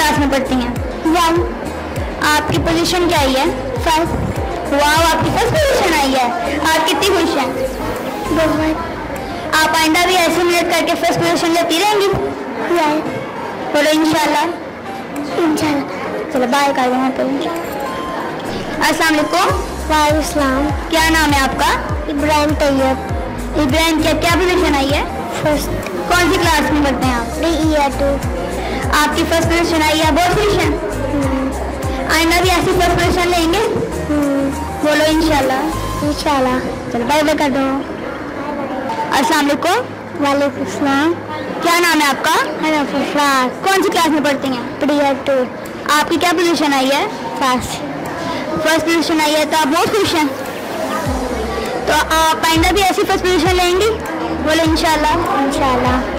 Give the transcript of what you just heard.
Class में पढ़ती हैं? 1. आपकी पोजीशन क्या आई है? 1. वाह, आपकी फर्स्ट पोजीशन आई है। आप कितनी खुश हैं? बहुत. आप आइंदा भी ऐसे मेहनत करके फर्स्ट पोजीशन लेती रहेंगी? बोलो इंशाल्लाह। चलो बाय कर दो यहाँ पे। अस्सलाम वालेकुम। वालेकुम। क्या नाम है आपका? इब्राहिम तैयब। इब्राहिम, क्या पोजीशन आई है? फर्स्ट। कौन सी क्लास में पढ़ते हैं आप? Year 2. आपकी फर्स्ट पोजीशन आई है, बहुत खुश हैं? आइंदा भी ऐसी फर्स्ट पोजीशन लेंगे? बोलो इंशाल्लाह। इंशाल्लाह। चलो बाय बाय कर दो। अस्सलाम वालेकुम। वालेकुम सलाम। क्या नाम है आपका? हनफास। कौन सी क्लास में पढ़ती हैं? Year 2. आपकी क्या पोजीशन आई है? फर्स्ट। फर्स्ट पोजीशन आई है, तो आप बहुत खुश हैं? तो आप आइंदा भी ऐसी फर्स्ट पोजीशन लेंगी? बोलो इंशाल्लाह। इंशाल्लाह।